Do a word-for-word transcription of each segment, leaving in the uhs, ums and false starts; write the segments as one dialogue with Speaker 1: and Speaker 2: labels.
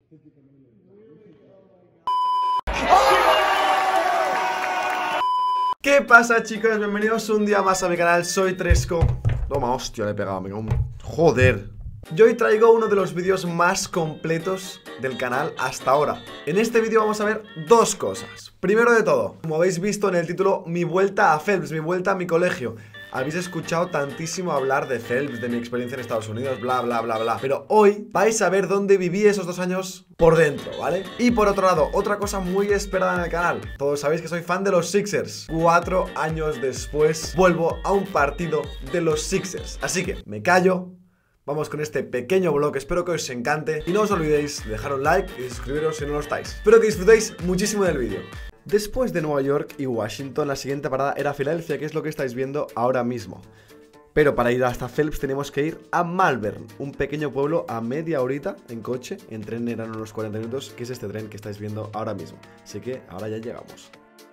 Speaker 1: ¿Qué pasa, chicos? Bienvenidos un día más a mi canal, soy Tresco. Toma, hostia, le he pegado, me cago en... Joder. Yo hoy traigo uno de los vídeos más completos del canal hasta ahora. En este vídeo vamos a ver dos cosas. Primero de todo, como habéis visto en el título, mi vuelta a Phelps, mi vuelta a mi colegio. Habéis escuchado tantísimo hablar de Phelps, de mi experiencia en Estados Unidos, bla, bla, bla, bla. Pero hoy vais a ver dónde viví esos dos años por dentro, ¿vale? Y por otro lado, otra cosa muy esperada en el canal. Todos sabéis que soy fan de los Sixers. Cuatro años después, vuelvo a un partido de los Sixers. Así que, me callo. Vamos con este pequeño vlog, espero que os encante. Y no os olvidéis de dejar un like y suscribiros si no lo estáis. Espero que disfrutéis muchísimo del vídeo. Después de Nueva York y Washington, la siguiente parada era Filadelfia, que es lo que estáis viendo ahora mismo. Pero para ir hasta Phelps tenemos que ir a Malvern, un pequeño pueblo a media horita en coche. En tren eran unos cuarenta minutos, que es este tren que estáis viendo ahora mismo. Así que ahora ya llegamos.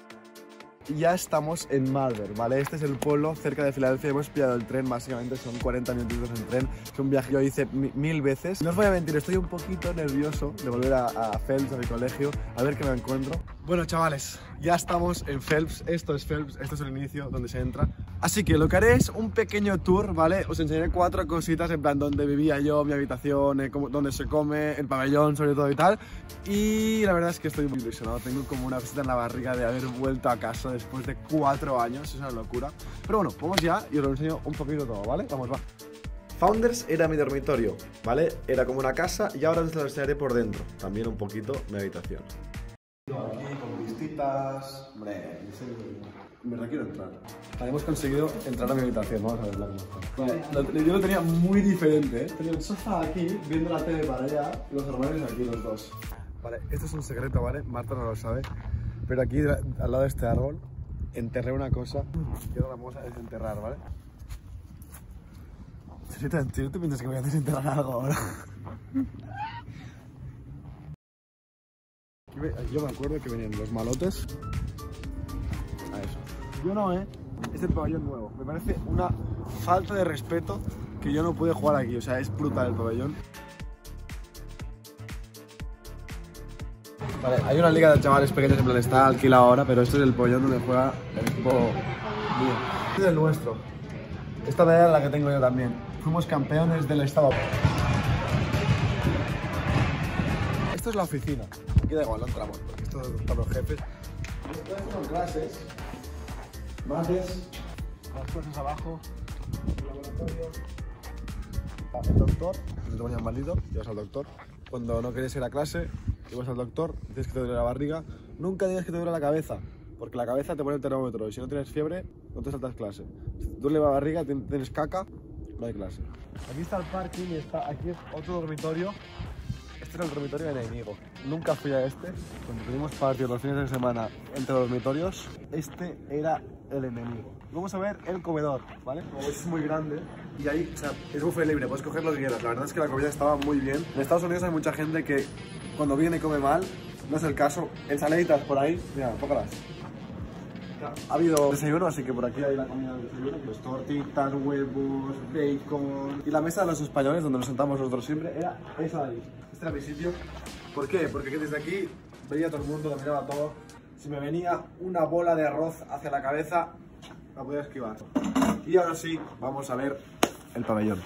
Speaker 1: Ya estamos en Malvern, ¿vale? Este es el pueblo cerca de Filadelfia. Hemos pillado el tren, básicamente son cuarenta minutos en tren. Es un viaje que yo hice mil veces. No os voy a mentir, estoy un poquito nervioso de volver a, a Phelps, a mi colegio, a ver qué me encuentro. Bueno, chavales, ya estamos en Phelps. Esto es Phelps, esto es el inicio donde se entra. Así que lo que haré es un pequeño tour, ¿vale? Os enseñaré cuatro cositas, en plan, donde vivía yo, mi habitación, eh, cómo, donde se come, el pabellón, sobre todo y tal. Y la verdad es que estoy muy ilusionado. Tengo como una cosita en la barriga de haber vuelto a casa después de cuatro años, es una locura. Pero bueno, vamos ya y os lo enseño un poquito todo, ¿vale? Vamos, va. Founders era mi dormitorio, ¿vale? Era como una casa y ahora os lo enseñaré por dentro. También un poquito mi habitación. Aquí con vistitas. Hombre, en verdad quiero entrar. Hemos conseguido entrar a mi habitación, vamos a verla cómo está. Vale, yo lo tenía muy diferente, ¿eh? Tenía el sofá aquí, viendo la tele para allá, y los armarios aquí, los dos. Vale, esto es un secreto, ¿vale? Marta no lo sabe. Pero aquí, al lado de este árbol, enterré una cosa y ahora la vamos a desenterrar, ¿vale? ¿En serio te piensas que voy a desenterrar algo ahora? Yo me acuerdo que venían los malotes a eso. Yo no, ¿eh? Es el pabellón nuevo. Me parece una falta de respeto que yo no pude jugar aquí. O sea, es brutal el pabellón. Vale, hay una liga de chavales pequeños, en plan está alquilado ahora, pero este es el pabellón donde juega el equipo mío. Este es el nuestro. Esta medalla es la que tengo yo también. Fuimos campeones del estado. Esto es la oficina. Aquí da igual, no entramos, porque esto es para los jefes. Estas son clases, mates, las cosas abajo, el laboratorio. El doctor, si te ponías malito, ibas al doctor. Cuando no querías ir a clase, ibas al doctor, dices que te duele la barriga. Nunca digas que te duele la cabeza, porque la cabeza te pone el termómetro y si no tienes fiebre, no te saltas clase. Si te duele la barriga, tienes caca, no hay clase. Aquí está el parking y está, aquí es otro dormitorio. Este era el dormitorio enemigo. Nunca fui a este. Cuando tuvimos partidos los fines de semana entre dormitorios, este era el enemigo. Vamos a ver el comedor, ¿vale? Como veis es muy grande y ahí, o sea, es buffet libre, puedes coger lo que quieras. La verdad es que la comida estaba muy bien. En Estados Unidos hay mucha gente que cuando viene come mal, no es el caso. Ensaladitas por ahí, mira, pócalas. Ha habido desayuno, así que por aquí hay la comida del desayuno, pues tortitas, huevos, bacon. Y la mesa de los españoles, donde nos sentamos nosotros siempre, era esa de ahí. Este era mi sitio. ¿Por qué? Porque desde aquí veía a todo el mundo, lo miraba todo. Si me venía una bola de arroz hacia la cabeza, la podía esquivar. Y ahora sí, vamos a ver el pabellón.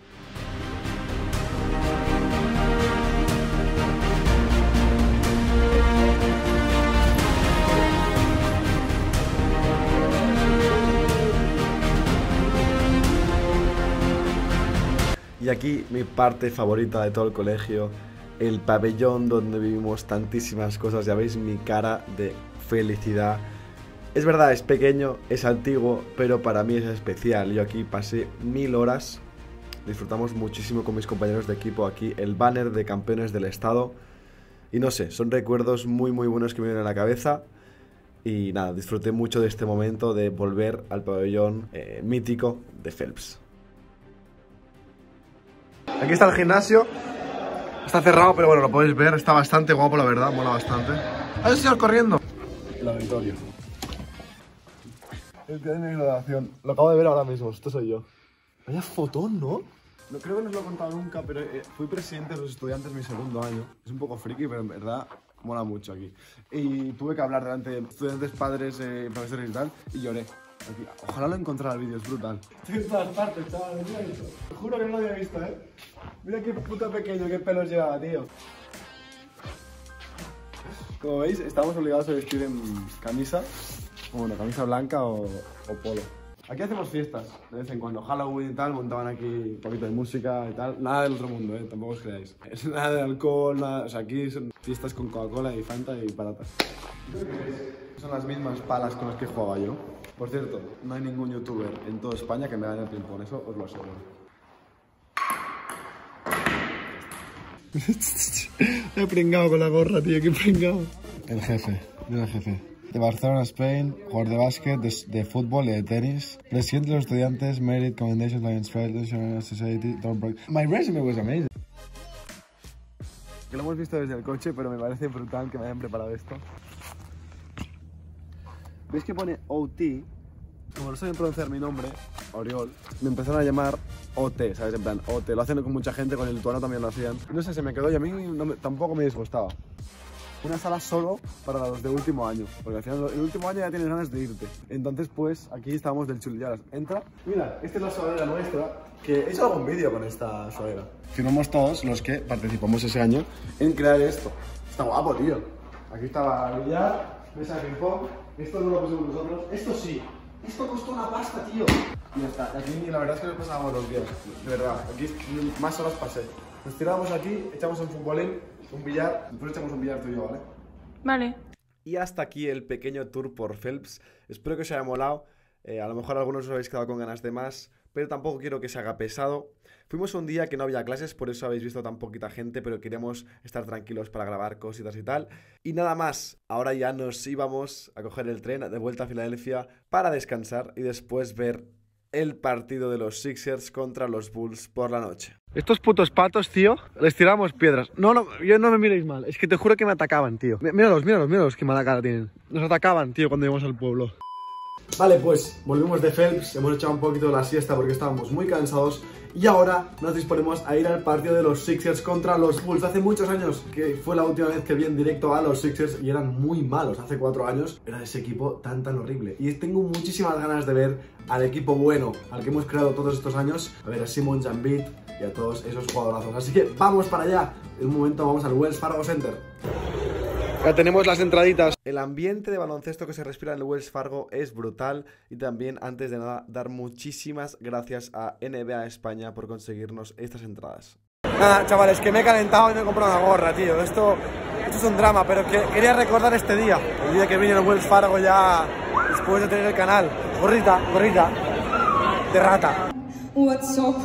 Speaker 1: Y aquí mi parte favorita de todo el colegio, el pabellón donde vivimos tantísimas cosas. Ya veis mi cara de felicidad. Es verdad, es pequeño, es antiguo, pero para mí es especial. Yo aquí pasé mil horas, disfrutamos muchísimo con mis compañeros de equipo. Aquí el banner de campeones del estado. Y no sé, son recuerdos muy muy buenos que me vienen a la cabeza. Y nada, disfruté mucho de este momento de volver al pabellón eh, mítico de Phelps. Aquí está el gimnasio. Está cerrado, pero bueno, lo podéis ver. Está bastante guapo, la verdad, mola bastante. Hay un señor corriendo. El auditorio. El día de mi graduación. Lo acabo de ver ahora mismo, esto soy yo. Vaya fotón, ¿no? No, creo que no os lo he contado nunca, pero eh, fui presidente de los estudiantes mi segundo año. Es un poco friki, pero en verdad mola mucho aquí. Y tuve que hablar delante de estudiantes, padres, eh, profesores y tal, y lloré. Aquí. Ojalá lo encontrara el vídeo, es brutal. Estoy en todas partes, chaval, mira esto. Te juro que no lo había visto, ¿eh? Mira qué puto pequeño, qué pelos llevaba, tío. Como veis, estamos obligados a vestir en camisa, bueno, camisa blanca o, o polo. Aquí hacemos fiestas, de vez en cuando, Halloween y tal, montaban aquí un poquito de música y tal. Nada del otro mundo, eh, tampoco os creáis. Es nada de alcohol, nada, o sea, aquí son fiestas con Coca-Cola y Fanta y patatas. Son las mismas palas con las que jugaba yo. Por cierto, no hay ningún youtuber en toda España que me gane el ping-pong, eso os lo aseguro. He pringado con la gorra, tío, qué pringado. El jefe, mira el jefe. De Barcelona, Spain, jugador de básquet, de, de fútbol y de tenis. Presidente de los estudiantes, Merit, Commendations, Lions Federation, Society, Don't Break. My resume was amazing. Que lo hemos visto desde el coche, pero me parece brutal que me hayan preparado esto. ¿Veis que pone O T? Como no saben pronunciar mi nombre, Oriol, me empezaron a llamar O T, ¿sabes? En plan, O T. Lo hacen con mucha gente, con el lituano también lo hacían. No sé, se me quedó y a mí no me, tampoco me disgustaba. Una sala solo para los de último año, porque al final el último año ya tienes ganas de irte. Entonces, pues, aquí estábamos del chulillaras. Entra. Mira, esta es la sudadera nuestra, que he hecho algún vídeo con esta sudadera. Firmamos todos los que participamos ese año en crear esto. Está guapo, tío. Aquí estaba el billar, mesa de ping-pong. Esto no lo pusimos nosotros. Esto sí. Esto costó una pasta, tío. Y ya está. Aquí la verdad es que nos pasábamos los días. De verdad. Aquí más horas pasé. Nos tirábamos aquí, echamos un futbolín, un billar. Después echamos un billar tú y yo, ¿vale?
Speaker 2: Vale.
Speaker 1: Y hasta aquí el pequeño tour por Phelps. Espero que os haya molado. Eh, a lo mejor algunos os habéis quedado con ganas de más, pero tampoco quiero que se haga pesado. Fuimos un día que no había clases, por eso habéis visto tan poquita gente, pero queríamos estar tranquilos para grabar cositas y tal. Y nada más, ahora ya nos íbamos a coger el tren de vuelta a Filadelfia para descansar y después ver el partido de los Sixers contra los Bulls por la noche. Estos putos patos, tío, les tiramos piedras. No, no, yo no me miréis mal, es que te juro que me atacaban, tío. Míralos, míralos, míralos, qué mala cara tienen. Nos atacaban, tío, cuando íbamos al pueblo. Vale, pues volvimos de Phelps, hemos echado un poquito de la siesta porque estábamos muy cansados y ahora nos disponemos a ir al partido de los Sixers contra los Bulls. Hace muchos años que fue la última vez que vi en directo a los Sixers y eran muy malos. Hace cuatro años era ese equipo tan tan horrible y tengo muchísimas ganas de ver al equipo bueno, al que hemos creado todos estos años, a ver a Simons, Embiid y a todos esos jugadorazos. Así que vamos para allá. En un momento vamos al Wells Fargo Center. Ya tenemos las entraditas. El ambiente de baloncesto que se respira en el Wells Fargo es brutal. Y también, antes de nada, dar muchísimas gracias a N B A España por conseguirnos estas entradas. Nada, chavales, que me he calentado y me he comprado una gorra, tío. Esto, esto es un drama, pero que quería recordar este día. El día que vine al Wells Fargo ya después de tener el canal. Gorrita, gorrita, de rata. What's so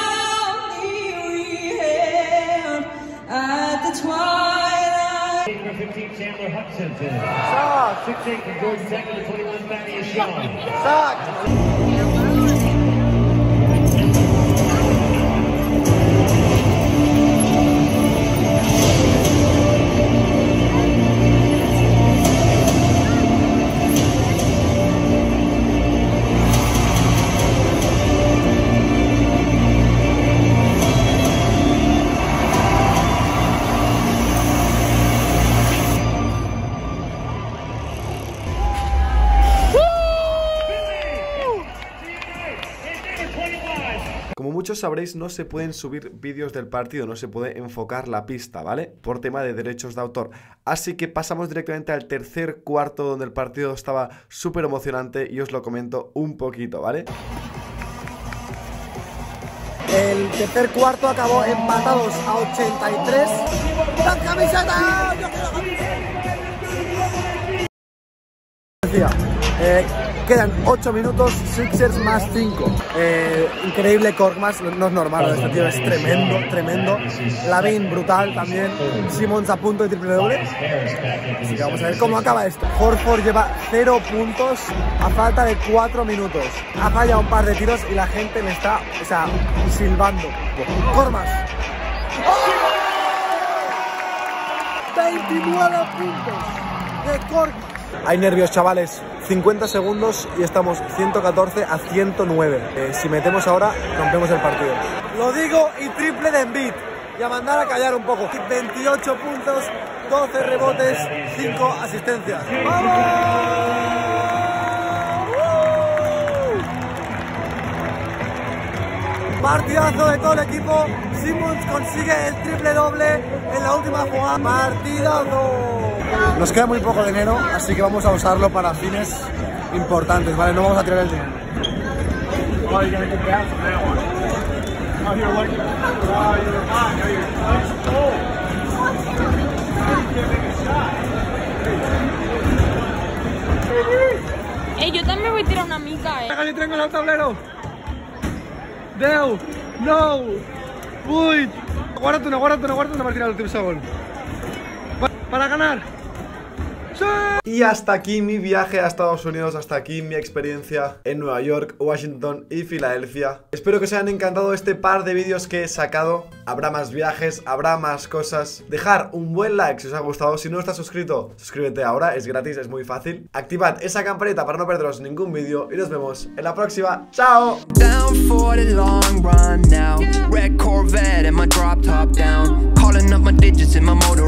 Speaker 1: proudly we held at the twilight.
Speaker 3: fifteen Chandler Hudson to six eight from Georgia Tech to twenty-one Thaddeus Young.
Speaker 1: Como muchos sabréis, no se pueden subir vídeos del partido, no se puede enfocar la pista, ¿vale? Por tema de derechos de autor. Así que pasamos directamente al tercer cuarto, donde el partido estaba súper emocionante y os lo comento un poquito, ¿vale?
Speaker 4: El tercer cuarto acabó empatados a ochenta y tres. ¡La camiseta! ¡Yo quiero camiseta! Eh, quedan ocho minutos, Sixers más cinco. Eh, increíble Korkmaz, no es normal, este tío es tremendo, tremendo. Lavin brutal también. Simons a punto de triple doble. Así que vamos a ver cómo acaba esto. Horford lleva cero puntos a falta de cuatro minutos. Ha fallado un par de tiros y la gente me está, o sea, silbando. Korkmaz. veintinueve puntos de Korkmaz. Hay nervios, chavales. cincuenta segundos y estamos ciento catorce a ciento nueve. Eh, si metemos ahora, rompemos el partido. Lo digo, y triple de Embiid. Y a mandar a callar un poco. veintiocho puntos, doce rebotes, cinco asistencias. ¡Vamos! Partidazo de todo el equipo. Simmons consigue el triple doble en la última jugada. Partidazo. Nos queda muy poco dinero, así que vamos a usarlo para fines importantes, ¿vale? No vamos a tirar el dinero.
Speaker 2: Ey, yo también voy a tirar una mica, eh.
Speaker 4: Casi tengo el tablero. deu, nou, vuit. Guarda't una, guarda't una, guarda't una per tirar l'últim segon. Para ganar. ¡Sí!
Speaker 1: Y hasta aquí mi viaje a Estados Unidos, hasta aquí mi experiencia en Nueva York, Washington y Filadelfia. Espero que os hayan encantado este par de vídeos que he sacado. Habrá más viajes, habrá más cosas. Dejar un buen like si os ha gustado. Si no estás suscrito, suscríbete ahora, es gratis, es muy fácil. Activad esa campanita para no perderos ningún vídeo y nos vemos en la próxima. ¡Chao!
Speaker 5: Down for the long run now. Red Corvette and my drop top down. Calling up my digits in my motor.